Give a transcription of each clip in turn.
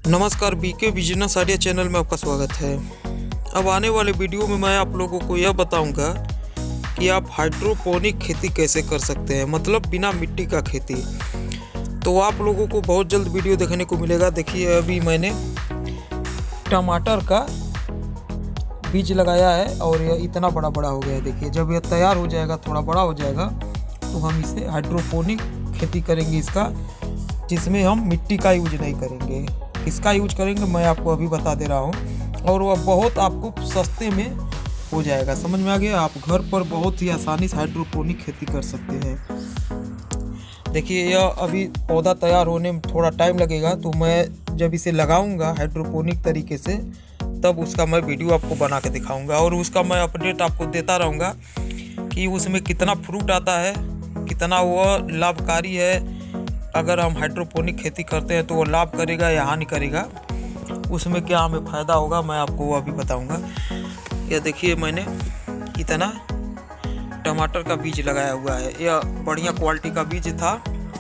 नमस्कार, BK business idea channel में आपका स्वागत है। अब आने वाले वीडियो में मैं आप लोगों को यह बताऊंगा कि आप हाइड्रोपोनिक खेती कैसे कर सकते हैं, मतलब बिना मिट्टी का खेती। तो आप लोगों को बहुत जल्द वीडियो देखने को मिलेगा। देखिए, अभी मैंने टमाटर का बीज लगाया है और यह इतना बड़ा बड़ा हो गया है। देखिए, जब यह तैयार हो जाएगा, थोड़ा बड़ा हो जाएगा, तो हम इसे हाइड्रोपोनिक खेती करेंगे इसका, जिसमें हम मिट्टी का यूज नहीं करेंगे। किसका यूज करेंगे मैं आपको अभी बता दे रहा हूँ, और वह बहुत आपको सस्ते में हो जाएगा। समझ में आ गया? आप घर पर बहुत ही आसानी से हाइड्रोपोनिक खेती कर सकते हैं। देखिए, यह अभी पौधा तैयार होने में थोड़ा टाइम लगेगा, तो मैं जब इसे लगाऊंगा हाइड्रोपोनिक तरीके से, तब उसका मैं वीडियो आपको बना के दिखाऊंगा, और उसका मैं अपडेट आपको देता रहूँगा कि उसमें कितना फ्रूट आता है, कितना वह लाभकारी है। अगर हम हाइड्रोपोनिक खेती करते हैं तो वो लाभ करेगा या हानि करेगा, उसमें क्या हमें फ़ायदा होगा, मैं आपको वो अभी बताऊंगा। यह देखिए, मैंने इतना टमाटर का बीज लगाया हुआ है। यह बढ़िया क्वालिटी का बीज था।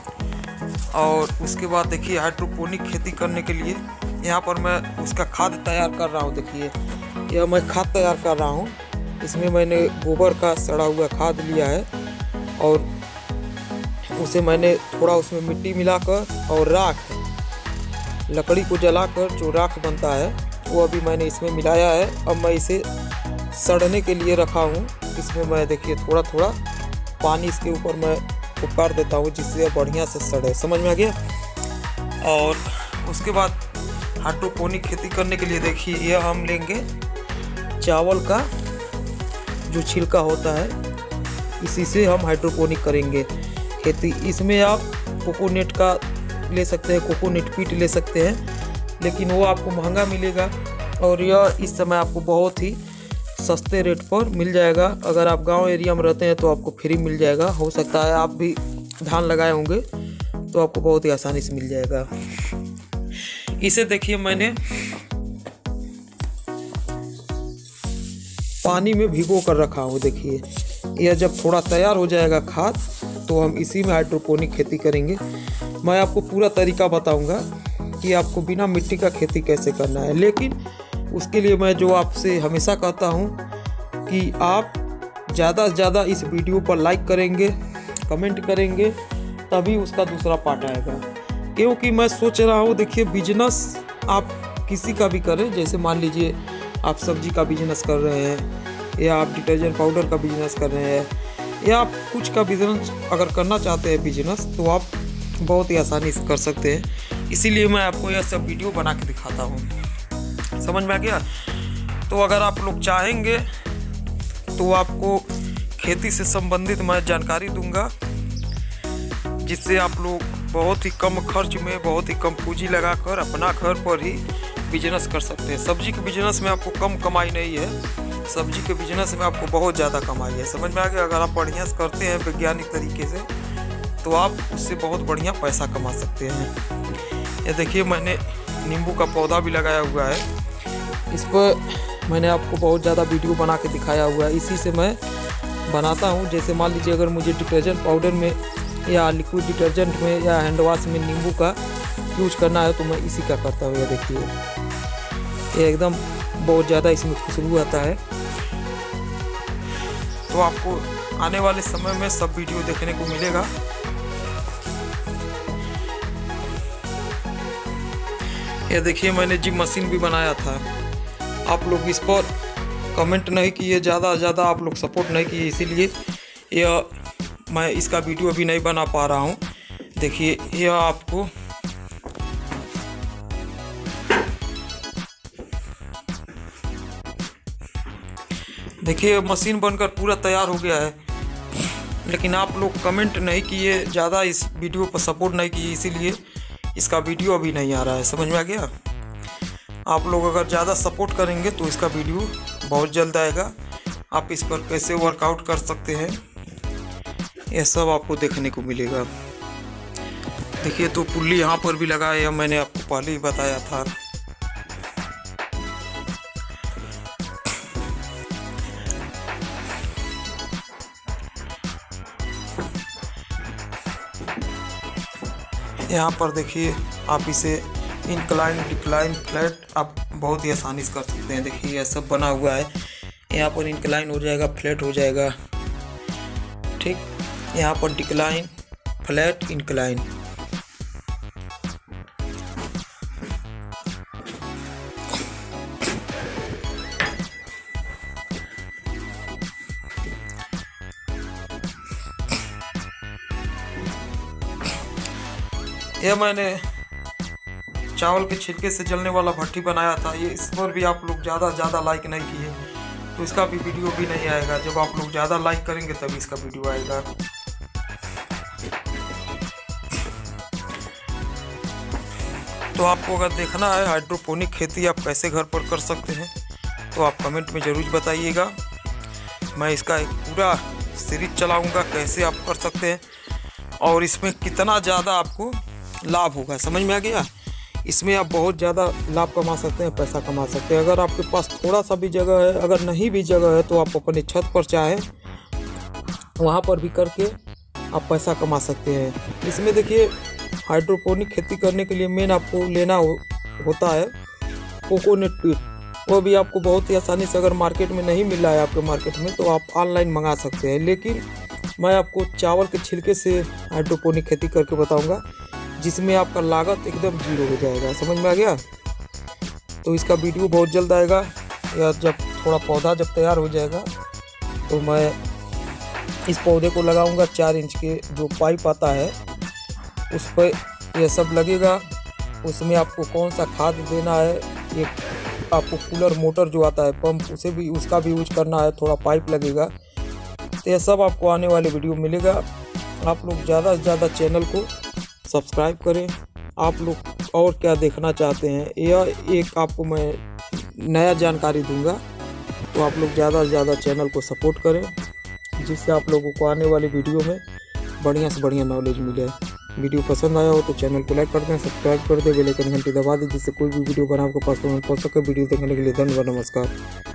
और उसके बाद देखिए, हाइड्रोपोनिक खेती करने के लिए यहाँ पर मैं उसका खाद तैयार कर रहा हूँ। देखिए, यह मैं खाद तैयार कर रहा हूँ। इसमें मैंने गोबर का सड़ा हुआ खाद लिया है, और उसे मैंने थोड़ा उसमें मिट्टी मिलाकर और राख, लकड़ी को जलाकर जो राख बनता है, वो अभी मैंने इसमें मिलाया है। अब मैं इसे सड़ने के लिए रखा हूँ। इसमें मैं देखिए थोड़ा थोड़ा पानी इसके ऊपर मैं उकार देता हूँ, जिससे बढ़िया से सड़े। समझ में आ गया? और उसके बाद हाइड्रोपोनिक खेती करने के लिए देखिए, यह हम लेंगे चावल का जो छिलका होता है, इसी से हम हाइड्रोपोनिक करेंगे खेती। इसमें आप कोकोनट का ले सकते हैं, कोकोनट पीट ले सकते हैं, लेकिन वो आपको महंगा मिलेगा, और यह इस समय आपको बहुत ही सस्ते रेट पर मिल जाएगा। अगर आप गांव एरिया में रहते हैं तो आपको फ्री मिल जाएगा। हो सकता है आप भी धान लगाए होंगे तो आपको बहुत ही आसानी से मिल जाएगा। इसे देखिए, मैंने पानी में भिगो कर रखा हूँ। देखिए, यह जब थोड़ा तैयार हो जाएगा खाद, तो हम इसी में हाइड्रोपोनिक खेती करेंगे। मैं आपको पूरा तरीका बताऊंगा कि आपको बिना मिट्टी का खेती कैसे करना है। लेकिन उसके लिए मैं जो आपसे हमेशा कहता हूं कि आप ज़्यादा से ज़्यादा इस वीडियो पर लाइक करेंगे, कमेंट करेंगे, तभी उसका दूसरा पार्ट आएगा। क्योंकि मैं सोच रहा हूं, देखिए, बिजनेस आप किसी का भी करें, जैसे मान लीजिए आप सब्जी का बिजनेस कर रहे हैं, या आप डिटर्जेंट पाउडर का बिजनेस कर रहे हैं, या आप कुछ का बिजनेस अगर करना चाहते हैं बिजनेस, तो आप बहुत ही आसानी से कर सकते हैं। इसीलिए मैं आपको यह सब वीडियो बना के दिखाता हूँ। समझ में आ गया? तो अगर आप लोग चाहेंगे तो आपको खेती से संबंधित मैं जानकारी दूंगा, जिससे आप लोग बहुत ही कम खर्च में, बहुत ही कम पूंजी लगाकर अपना घर पर ही बिजनेस कर सकते हैं। सब्जी के बिजनेस में आपको कम कमाई नहीं है, सब्जी के बिजनेस में आपको बहुत ज़्यादा कमाई है। समझ में आ गया? अगर आप बढ़िया से करते हैं वैज्ञानिक तरीके से, तो आप उससे बहुत बढ़िया पैसा कमा सकते हैं। ये देखिए, मैंने नींबू का पौधा भी लगाया हुआ है। इस पर मैंने आपको बहुत ज़्यादा वीडियो बना के दिखाया हुआ है। इसी से मैं बनाता हूँ। जैसे मान लीजिए, अगर मुझे डिटर्जेंट पाउडर में या लिक्विड डिटर्जेंट में या हैंड वॉश में नींबू का यूज करना है, तो मैं इसी का करता हूँ। ये देखिए, ये एकदम बहुत ज़्यादा इसमें खुशबू आता है। तो आपको आने वाले समय में सब वीडियो देखने को मिलेगा। ये देखिए, मैंने जिम मशीन भी बनाया था। आप लोग इस पर कमेंट नहीं किए, ज़्यादा आप लोग सपोर्ट नहीं किए, इसीलिए यह मैं इसका वीडियो अभी नहीं बना पा रहा हूँ। देखिए, यह आपको देखिए मशीन बनकर पूरा तैयार हो गया है, लेकिन आप लोग कमेंट नहीं किए, ज़्यादा इस वीडियो पर सपोर्ट नहीं किए, इसीलिए इसका वीडियो अभी नहीं आ रहा है। समझ में आ गया? आप लोग अगर ज़्यादा सपोर्ट करेंगे तो इसका वीडियो बहुत जल्द आएगा। आप इस पर कैसे वर्कआउट कर सकते हैं, यह सब आपको देखने को मिलेगा। देखिए, तो पुल्ली यहाँ पर भी लगाया है, मैंने आपको पहले ही बताया था। यहाँ पर देखिए, आप इसे इंक्लाइन, डिक्लाइन, फ्लैट आप बहुत ही आसानी से कर सकते हैं। देखिए यह सब बना हुआ है, यहाँ पर इंक्लाइन हो जाएगा, फ्लैट हो जाएगा, ठीक। यहाँ पर डिक्लाइन, फ्लैट, इंक्लाइन। यह मैंने चावल के छिलके से जलने वाला भट्टी बनाया था। ये इस पर भी आप लोग ज़्यादा लाइक नहीं किए, तो इसका भी वीडियो भी नहीं आएगा। जब आप लोग ज़्यादा लाइक करेंगे तभी इसका वीडियो आएगा। तो आपको अगर देखना है हाइड्रोपोनिक खेती आप कैसे घर पर कर सकते हैं, तो आप कमेंट में ज़रूर बताइएगा। मैं इसका एक पूरा सीरीज चलाऊँगा कैसे आप कर सकते हैं और इसमें कितना ज़्यादा आपको लाभ होगा। समझ में आ गया? इसमें आप बहुत ज़्यादा लाभ कमा सकते हैं, पैसा कमा सकते हैं। अगर आपके पास थोड़ा सा भी जगह है, अगर नहीं भी जगह है, तो आप अपने छत पर चाहे वहाँ पर भी करके आप पैसा कमा सकते हैं। इसमें देखिए हाइड्रोपोनिक खेती करने के लिए मेन आपको लेना होता है कोकोनट पीट। वो भी आपको बहुत ही आसानी से, अगर मार्केट में नहीं मिल रहा है आपके मार्केट में, तो आप ऑनलाइन मंगा सकते हैं। लेकिन मैं आपको चावल के छिलके से हाइड्रोपोनिक खेती करके बताऊंगा, जिसमें आपका लागत एकदम जीरो हो जाएगा। समझ में आ गया? तो इसका वीडियो बहुत जल्द आएगा, या जब थोड़ा पौधा जब तैयार हो जाएगा तो मैं इस पौधे को लगाऊंगा। 4 इंच के जो पाइप आता है उस पर यह सब लगेगा। उसमें आपको कौन सा खाद देना है, ये आपको कूलर मोटर जो आता है पंप, उसे भी, उसका भी यूज करना है। थोड़ा पाइप लगेगा। तो यह सब आपको आने वाले वीडियो मिलेगा। आप लोग ज़्यादा से ज़्यादा चैनल को सब्सक्राइब करें। आप लोग और क्या देखना चाहते हैं, यह एक आपको मैं नया जानकारी दूंगा, तो आप लोग ज़्यादा से ज़्यादा चैनल को सपोर्ट करें, जिससे आप लोगों को आने वाली वीडियो में बढ़िया से बढ़िया नॉलेज मिले। वीडियो पसंद आया हो तो चैनल को लाइक कर दें, सब्सक्राइब कर दें, बेल आइकन घंटी दबा दें, जिससे कोई भी वीडियो बना आपके पास पहुँच सके। वीडियो देखने के लिए धन्यवाद, नमस्कार।